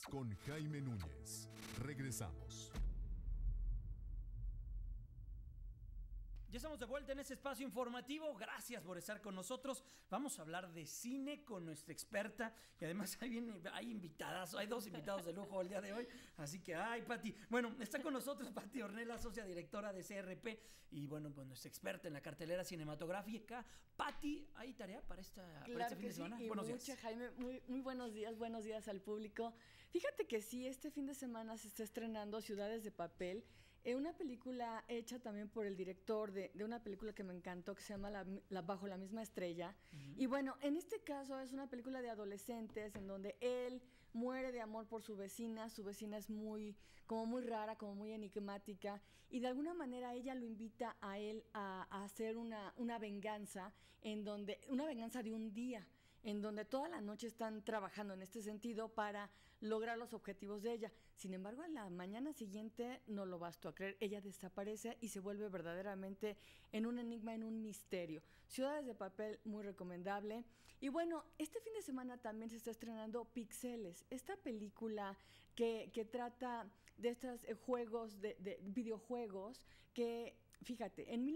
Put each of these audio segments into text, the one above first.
con Jaime Núñez. Regresamos. Ya estamos de vuelta en este espacio informativo. Gracias por estar con nosotros. Vamos a hablar de cine con nuestra experta. Y además hay invitadas, hay 2 invitados de lujo el día de hoy. Así que, Pati. Bueno, está con nosotros Pati Ornella, socia directora de CRP. Y bueno, pues nuestra experta en la cartelera cinematográfica. Pati, ¿hay tarea para este fin de semana? Y buenos días. Jaime. Muy buenos días al público. Fíjate que sí, este fin de semana se está estrenando Ciudades de Papel. Una película hecha también por el director de una película que me encantó, que se llama Bajo la misma estrella. Y bueno, en este caso es una película de adolescentes en donde él muere de amor por su vecina. Su vecina es muy rara, como muy enigmática. Y de alguna manera ella lo invita a él a hacer una venganza, una venganza de un día, en donde toda la noche están trabajando en este sentido para lograr los objetivos de ella. Sin embargo, a la mañana siguiente, no lo vas tú a creer, ella desaparece y se vuelve verdaderamente en un enigma, en un misterio. Ciudades de Papel, muy recomendable. Y bueno, este fin de semana también se está estrenando Pixeles, esta película que trata de estos juegos, de videojuegos que... Fíjate, en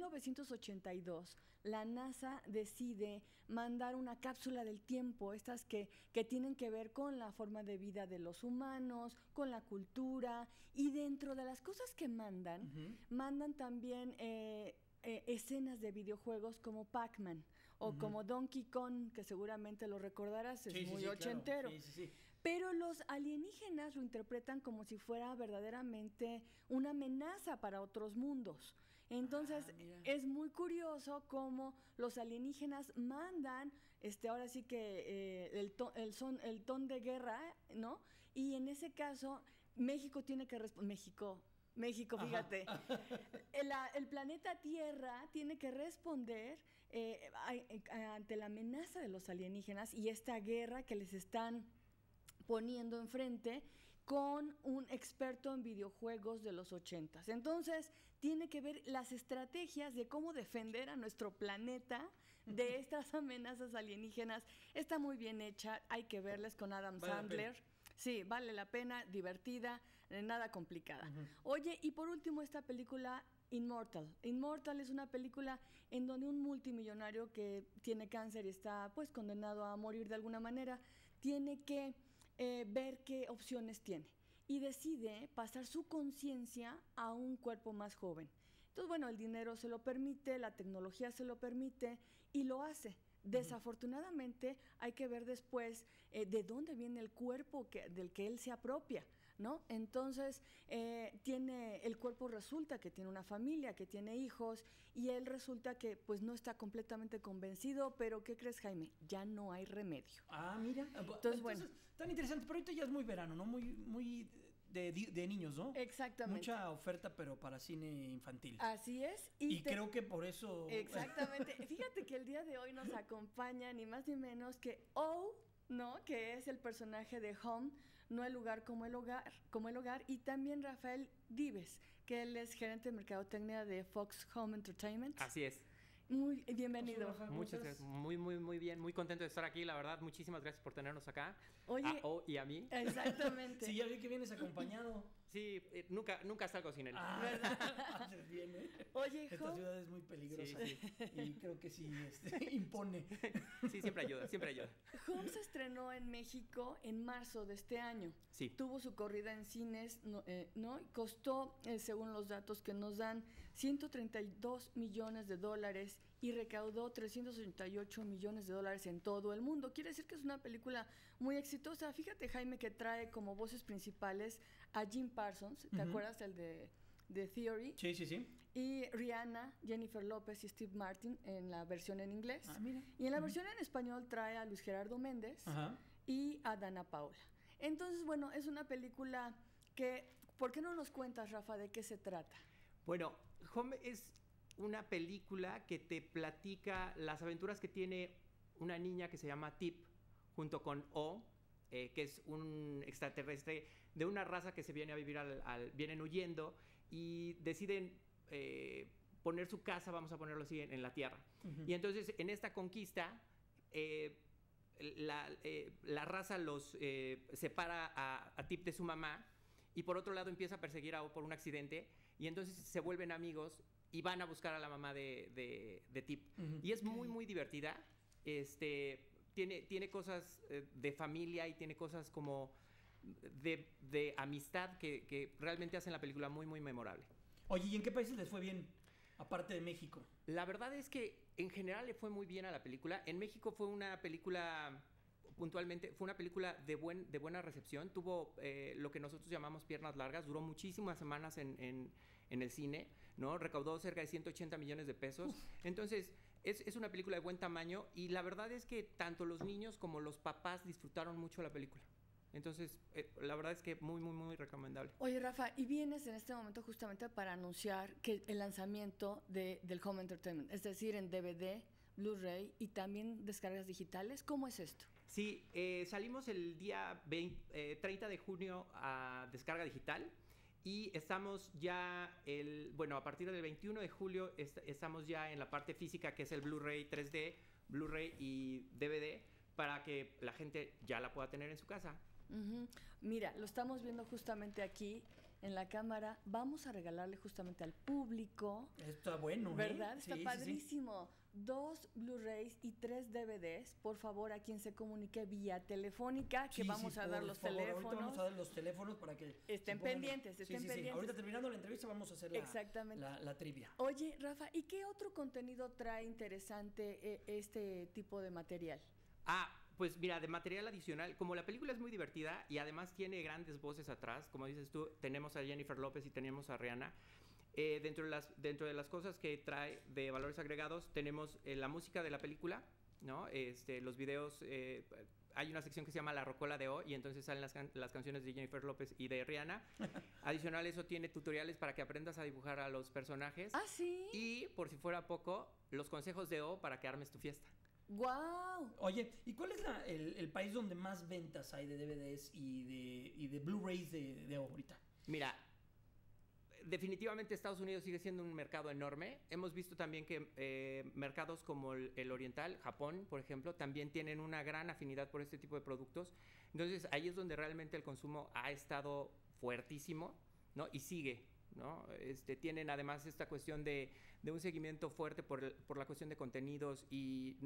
1982 la NASA decide mandar una cápsula del tiempo, estas que tienen que ver con la forma de vida de los humanos, con la cultura, y dentro de las cosas que mandan también escenas de videojuegos como Pac-Man o como Donkey Kong, que seguramente lo recordarás, es muy ochentero. Claro. Sí. Pero los alienígenas lo interpretan como si fuera verdaderamente una amenaza para otros mundos. Entonces, es muy curioso cómo los alienígenas mandan, ahora sí que el ton de guerra, ¿no? Y en ese caso, México tiene que responder. México, fíjate. El planeta Tierra tiene que responder ante la amenaza de los alienígenas y esta guerra que les están poniendo enfrente con un experto en videojuegos de los 80s. Entonces, tiene que ver las estrategias de cómo defender a nuestro planeta de estas amenazas alienígenas. Está muy bien hecha, hay que verles con Adam Sandler. Sí, vale la pena, divertida, nada complicada. Oye, y por último, esta película Immortal. Immortal es una película en donde un multimillonario que tiene cáncer y está pues condenado a morir de alguna manera, tiene que ver qué opciones tiene y decide pasar su conciencia a un cuerpo más joven. Entonces, bueno, el dinero se lo permite, la tecnología se lo permite y lo hace. Desafortunadamente hay que ver después de dónde viene el cuerpo del que él se apropia, ¿no? Entonces el cuerpo resulta que tiene una familia, que tiene hijos, y él resulta que pues no está completamente convencido, pero ¿qué crees, Jaime? Ya no hay remedio. Mira. Entonces, bueno. Tan interesante, pero ahorita ya es muy verano, ¿no? Muy de niños, ¿no? Exactamente. Mucha oferta, pero para cine infantil. Así es. Y creo que por eso... Exactamente. Fíjate que el día de hoy nos acompaña ni más ni menos que ¿no? Que es el personaje de Home, no el lugar como el hogar, y también Rafael Dives, que él es gerente de mercadotecnia de Fox Home Entertainment. Así es. Muy bienvenido. Muchas gracias. Muy bien. Muy contento de estar aquí, la verdad. Muchísimas gracias por tenernos acá. Oye, y a mí. Exactamente. Sí, ya vi que vienes acompañado. Sí, nunca salgo sin él. Haces bien, ¿eh? Oye, esta ciudad es muy peligrosa. Sí. Y creo que sí impone. Sí, siempre ayuda. Home se estrenó en México en marzo de este año. Sí. Tuvo su corrida en cines, ¿no? Y costó, según los datos que nos dan, $132 millones y recaudó $388 millones en todo el mundo. Quiere decir que es una película muy exitosa. Fíjate, Jaime, que trae como voces principales a Jim Parsons, ¿te acuerdas? El de Theory. Sí. Y Rihanna, Jennifer López y Steve Martin en la versión en inglés. Mira. Y en la versión en español trae a Luis Gerardo Méndez y a Dana Paola. Entonces, bueno, es una película que... ¿Por qué no nos cuentas, Rafa, de qué se trata? Bueno, Home es una película que te platica las aventuras que tiene una niña que se llama Tip, junto con que es un extraterrestre de una raza que se viene a vivir vienen huyendo y deciden poner su casa, vamos a ponerlo así, en la Tierra. Y entonces en esta conquista la raza los separa a Tip de su mamá, y por otro lado empieza a perseguir a O por un accidente, y entonces se vuelven amigos y van a buscar a la mamá de Tip. Y es muy, muy divertida. Tiene cosas de familia y tiene cosas como de amistad que realmente hacen la película muy, muy memorable. Oye, ¿y en qué países les fue bien? Aparte de México. La verdad es que en general le fue muy bien a la película. En México fue una película, puntualmente, fue una película de buena recepción. Tuvo lo que nosotros llamamos piernas largas. Duró muchísimas semanas en el cine, ¿no? Recaudó cerca de 180 millones de pesos. Entonces, es una película de buen tamaño, y la verdad es que tanto los niños como los papás disfrutaron mucho la película. Entonces, la verdad es que muy, muy, muy recomendable. Oye, Rafa, y vienes en este momento justamente para anunciar que el lanzamiento del Home Entertainment, es decir, en DVD, Blu-ray y también descargas digitales. ¿Cómo es esto? Sí, salimos el día 30 de junio a descarga digital, y estamos ya, a partir del 21 de julio estamos ya en la parte física, que es el Blu-ray 3D, Blu-ray y DVD, para que la gente ya la pueda tener en su casa. Mira, lo estamos viendo justamente aquí en la cámara. Vamos a regalarle justamente al público. Está bueno, ¿verdad? Sí, Está sí, padrísimo. 2 Blu-rays y 3 DVDs. Por favor, a quien se comunique vía telefónica, que vamos a dar los teléfonos. Ahorita vamos a dar los teléfonos para que estén pendientes, estén pendientes. Ahorita terminando la entrevista vamos a hacer la trivia. Oye, Rafa, ¿y qué otro contenido trae interesante este tipo de material? Pues mira, de material adicional, como la película es muy divertida y además tiene grandes voces atrás, como dices tú, tenemos a Jennifer López y tenemos a Rihanna. Dentro de las cosas que trae de valores agregados, tenemos la música de la película, ¿no? Los videos, hay una sección que se llama La Rocola de O, y entonces salen las canciones de Jennifer López y de Rihanna. Adicional, eso tiene tutoriales para que aprendas a dibujar a los personajes. ¿Ah, sí? Y, por si fuera poco, los consejos de O para que armes tu fiesta. ¡Guau! Oye, ¿y cuál es el país donde más ventas hay de DVDs y de Blu-rays de ahorita? Mira, definitivamente Estados Unidos sigue siendo un mercado enorme. Hemos visto también que mercados como el oriental, Japón, por ejemplo, también tienen una gran afinidad por este tipo de productos. Entonces, ahí es donde realmente el consumo ha estado fuertísimo, ¿no? Y sigue, ¿no? Tienen además esta cuestión de un seguimiento fuerte por la cuestión de contenidos y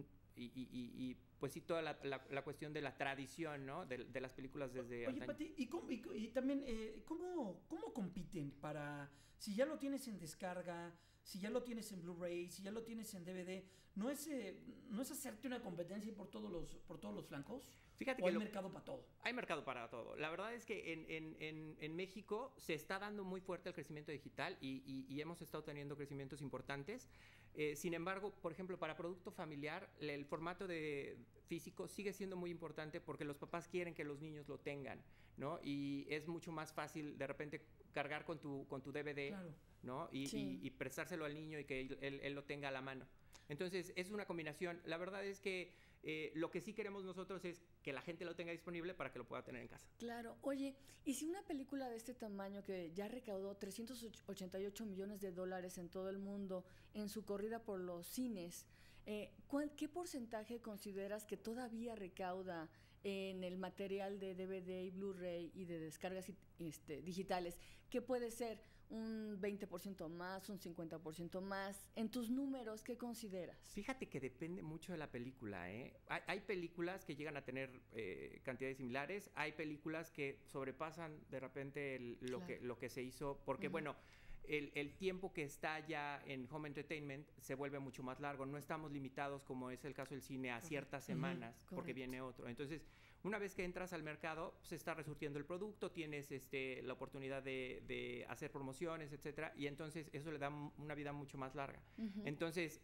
pues sí, toda la cuestión de la tradición, ¿no? De las películas desde Oye, Pati, y también, ¿cómo compiten para, si ya lo tienes en descarga, si ya lo tienes en Blu-ray, si ya lo tienes en DVD, ¿no es hacerte una competencia por todos los flancos? Fíjate ¿O que hay mercado para todo? Hay mercado para todo. La verdad es que en México se está dando muy fuerte el crecimiento digital y hemos estado teniendo crecimientos importantes. Sin embargo, por ejemplo, para producto familiar, el formato de físico sigue siendo muy importante porque los papás quieren que los niños lo tengan, ¿no? Y es mucho más fácil de repente cargar con tu DVD, claro, ¿no? Y prestárselo al niño y que él lo tenga a la mano. Entonces, es una combinación. La verdad es que lo que sí queremos nosotros es que la gente lo tenga disponible para que lo pueda tener en casa. Claro. Oye, ¿y si una película de este tamaño, que ya recaudó $388 millones en todo el mundo en su corrida por los cines, ¿qué porcentaje consideras que todavía recauda en el material de DVD y Blu-ray y de descargas digitales? ¿Qué puede ser? ¿Un 20% más, un 50% más? En tus números, ¿qué consideras? Fíjate que depende mucho de la película, ¿eh? Hay películas que llegan a tener cantidades similares, hay películas que sobrepasan de repente lo que se hizo, porque bueno, el tiempo que está ya en Home Entertainment se vuelve mucho más largo. No estamos limitados, como es el caso del cine, a ciertas semanas, porque viene otro. Entonces, una vez que entras al mercado, se está resurtiendo el producto, tienes la oportunidad de hacer promociones, etcétera, y entonces eso le da una vida mucho más larga. Entonces,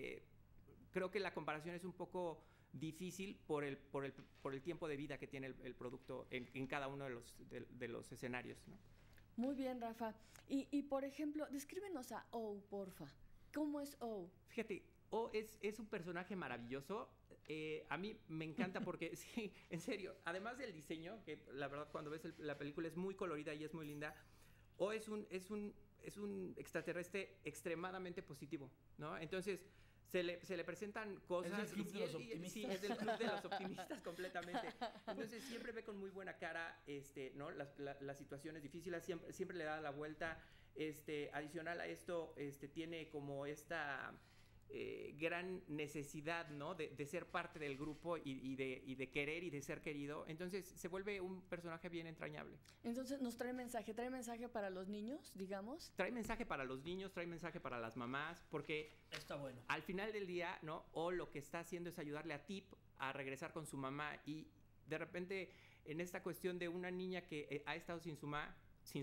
creo que la comparación es un poco difícil por el tiempo de vida que tiene el producto en cada uno de los escenarios, ¿no? Muy bien, Rafa. Y por ejemplo, descríbenos a O, porfa. ¿Cómo es O? Fíjate, O es un personaje maravilloso. A mí me encanta porque, sí, en serio, además del diseño, que la verdad cuando ves la película es muy colorida y es muy linda, O es un extraterrestre extremadamente positivo, ¿no? Entonces, se le presentan cosas. Es del club de los Sí, optimistas. es del club de los optimistas completamente. Entonces siempre ve con muy buena cara, ¿no? Las situaciones difíciles, siempre le da la vuelta. Adicional a esto, tiene como esta gran necesidad, ¿no? De ser parte del grupo y de querer y de ser querido. Entonces se vuelve un personaje bien entrañable. Entonces nos trae mensaje para los niños, digamos. Trae mensaje para los niños, trae mensaje para las mamás, porque Está bueno. al final del día, ¿no? O lo que está haciendo es ayudarle a Tip a regresar con su mamá, y de repente en esta cuestión de una niña que ha estado sin su mamá,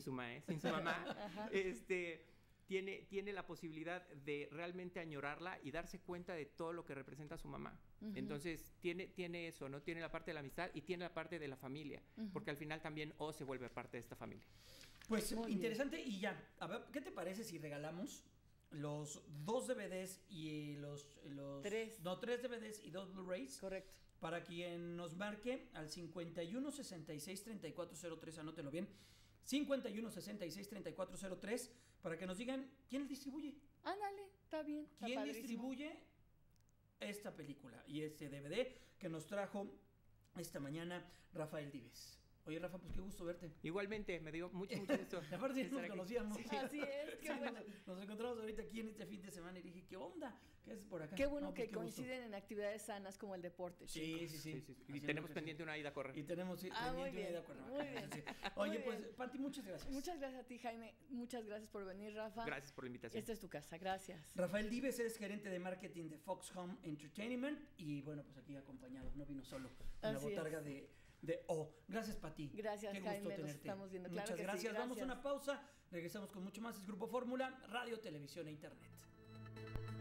tiene la posibilidad de realmente añorarla y darse cuenta de todo lo que representa su mamá. Uh-huh. Entonces tiene eso, ¿no? Tiene la parte de la amistad y tiene la parte de la familia, Uh-huh. porque al final también O se vuelve parte de esta familia. Pues Muy interesante. Y ya, a ver, ¿qué te parece si regalamos los 2 DVDs y los 3. No, 3 DVDs y 2 Blu-rays? Correcto. Para quien nos marque al 51 66 3403, anótelo bien, 51 66 3403, para que nos digan quién distribuye. Ándale, está bien. Está ¿Quién padrísimo. distribuye esta película y este DVD que nos trajo esta mañana Rafael Dives? Oye, Rafa, pues qué gusto verte. Igualmente, me dio mucho gusto. Aparte ya estar nos aquí. conocíamos. Sí. Así es, qué Sí, bueno. nos encontramos ahorita aquí en este fin de semana y dije, ¿qué onda? ¿Qué haces por acá? Qué bueno No, pues que qué gusto. coinciden en actividades sanas como el deporte. Sí, chicos. sí, Sí, sí. sí. Y Haciendo tenemos ejercicio. pendiente una ida a correr. Y tenemos muy pendiente una bien, ida a Cuernavaca. muy bien. Sí. Oye, Muy pues, bien. Pati, muchas gracias. Muchas gracias a ti, Jaime. Muchas gracias por venir, Rafa. Gracias por la invitación. Esta es tu casa, gracias. Rafael Dives es gerente de marketing de Fox Home Entertainment y bueno, pues aquí acompañado, no vino solo, con la Así botarga es. de O. Gracias, Pati. Gracias, Qué gusto Jaime, nos tenerte. estamos viendo. Claro Muchas que sí, gracias. Vamos a gracias. una pausa, regresamos con mucho más. Es Grupo Fórmula, radio, televisión e internet.